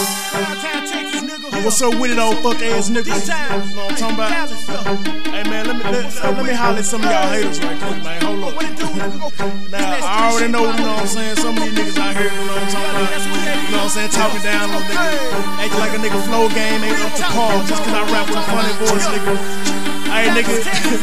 What's up with it, old fuck ass niggas? You know what I'm talking about? Hey man, let me holler at some of y'all haters right quick, man. Hold up. Now I already know, you know what I'm saying. Some of these niggas out here, you know what I'm talking about. You know what I'm saying, talking down on niggas, acting like a nigga flow game ain't up to par just cause I rap with a funny voice, nigga. Hey nigga,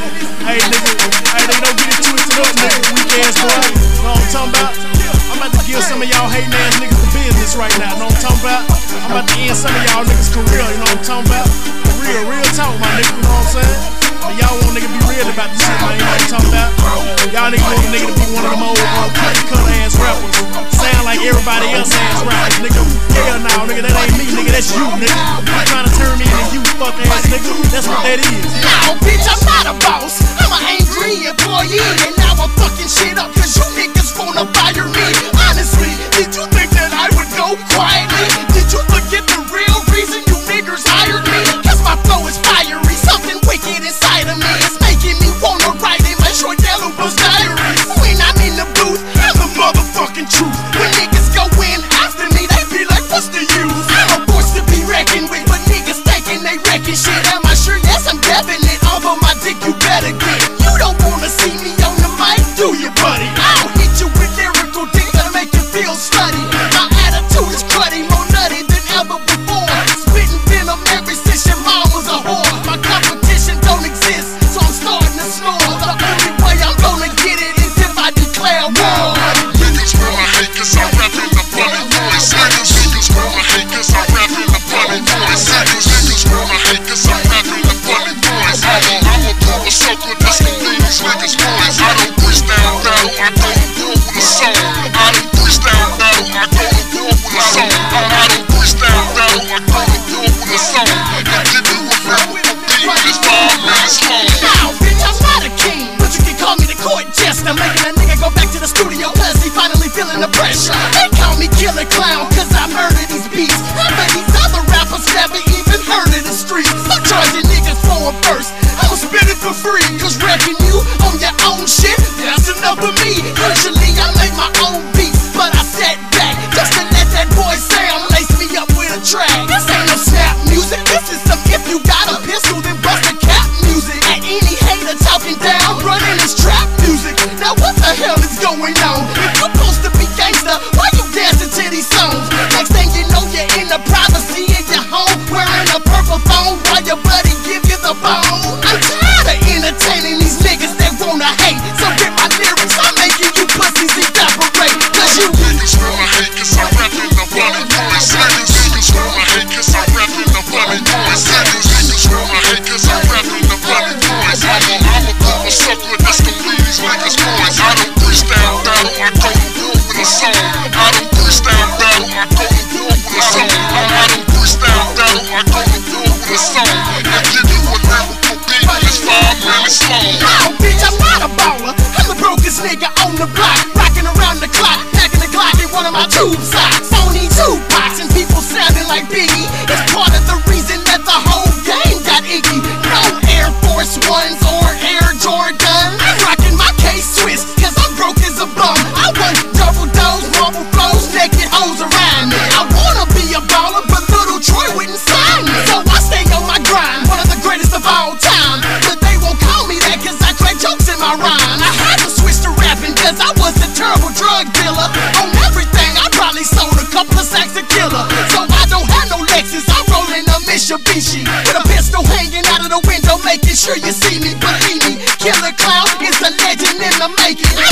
don't get it twisted up, nigga. Weak ass boy. You know what I'm talking about? I'm about to give some of y'all hating ass niggas the business right now. You know what I'm talking about? I'm about to end some of y'all niggas' career. You know what I'm talking about? Real talk, my nigga. You know what I'm saying? But y'all want nigga be real about this shit, man. You know what I'm talking about? Y'all niggas want a nigga to be one of them old cut ass rappers. Sound like everybody else ass rappers, nigga. Hell no, nigga. That ain't me, nigga. That's you, nigga. You trying to turn me into you, fuck ass nigga. That's what that is. Now, bitch, I'm not a boss. I'm an angry employee. And now I'm fucking shit up cause you niggas wanna fire me. Honestly, did you think that I would go quietly? Did you forget the real reason you niggers hired me? Cause my flow is fiery, something wicked inside of me. It's making me wanna write in my short yellow bus diaries. When I'm in the booth, I'm the motherfucking truth. When niggas go in after me, they be like, what's the use? I'm a force to be reckoned with, but niggas thinking they wrecking shit. Am I sure? Yes, I'm definite. Although my dick, you better get. You don't wanna see me on the mic, do you, buddy? I'll hit you with lyrical dick that'll make you feel slutty. My attitude is cruddy, more nutty than ever before. Spitting venom every since your mom was a whore. My competition don't exist, so I'm starting to snore. The only way I'm gonna get it is if I declare war. Niggas wanna hate cause I rap in the funny voice. Niggas wanna hate cause I rap in the funny voice. Niggas wanna hate cause I rap in the funny voice. I'm a power sucker that's gonna leave these niggas boys. I don't freestyle battle, I go to war with a song. I don't freestyle battle, I go to war with a song. I don't freestyle battle, I go to war with a song. And give you a lyrical beat that's 5 minutes long. Now, bitch, I'm not a king, but you can call me the court jester. Making a nigga go back to the studio cause he finally feeling the pressure. They call me Killer Clown cause I murder these beats. I bet these other rappers never even heard of the streets. I'm charging niggas for a verse, I'ma spit it for free. Cause wrecking you on your own shit, that's enough for me. Usually I make my own beats, but I sat back just to let that boy Sam lace me up with a track. This ain't no snap music, this is some if you got a pistol then bust a cap music. At any hater talking down, running this trap music. Now what the hell is going on? If you're supposed to be gangster, why you dancing to these songs? Next thing you know you're in the privacy of your home, wearing a purple phone while your buddy give you the bone. I'm tired of entertaining these niggas that wanna hate. So with my lyrics, I'm making you pussies evaporate. Cause you niggas wanna hate cause I rap in the funny voice. Niggas wanna hate cause I rap in the funny voice. Niggas wanna hate cause I rap in the funny voice. I'm a power sucker that's gonna leave these niggas boys. I don't freestyle battle, I go to war with a song. I don't freestyle battle, I go to war with a song. I don't freestyle battle, I go to war with a song. And give you a lyrical beat that's 5 minutes long. Now, bitch, I'm not a baller. I'm the brokest nigga on the block, rocking around the clock, packing the Glock in one of my tube socks. Only 2 box and people sounding like Biggie. It's part of the reason that the whole game got icky. No Air Force Ones or Air Jordan. I'm rocking my K-Swiss cause I'm broke as a bum. I want double dose, marble flows, naked hoes around me. I wanna be a baller but little Troy wouldn't sign me. So I stay on my grind, one of the greatest of all time. But they won't call me that cause I crack jokes in my rhyme. I had to switch to rapping cause I was a terrible drug dealer. On everything I probably sold a couple of sacks of killer. So I don't have no Lexus, I'm rolling a Mitsubishi with a pistol hanging out of the window making sure you see me. Believe me, Killer Clown is a legend in the making.